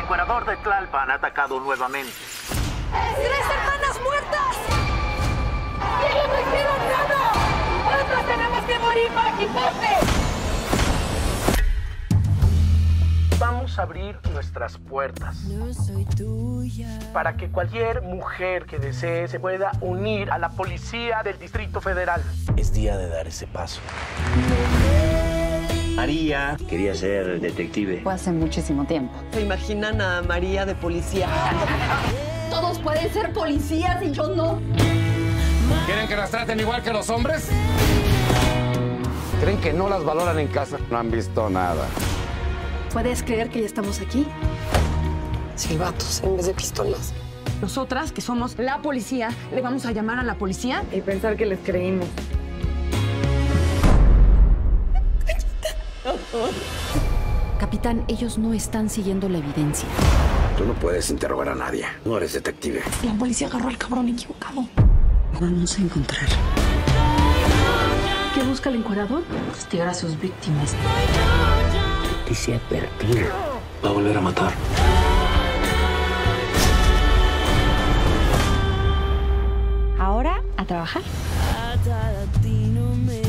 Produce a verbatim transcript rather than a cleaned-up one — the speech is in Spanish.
encuerador de Tlalpan ha atacado nuevamente. ¡Tres hermanas muertas! ¡Ellos no hicieron nada! ¡Nosotros tenemos que morir para quitarse! Vamos a abrir nuestras puertas No soy tuya. para que cualquier mujer que desee se pueda unir a la policía del Distrito Federal. Es día de dar ese paso. María quería ser detective. Fue hace muchísimo tiempo. ¿Se imaginan a María de policía? Todos pueden ser policías y yo no. ¿Quieren que las traten igual que los hombres? ¿Creen que no las valoran en casa? No han visto nada. ¿Puedes creer que ya estamos aquí? Silbatos en vez de pistolas. Nosotras, que somos la policía, le vamos a llamar a la policía. Y pensar que les creímos. Capitán, ellos no están siguiendo la evidencia. Tú no puedes interrogar a nadie. No eres detective. La policía agarró al cabrón equivocado. Lo vamos a encontrar. ¿Qué busca el encuerador? Castigar a sus víctimas. Dice advertir. Va a volver a matar. Ahora, a trabajar. Atada a ti no me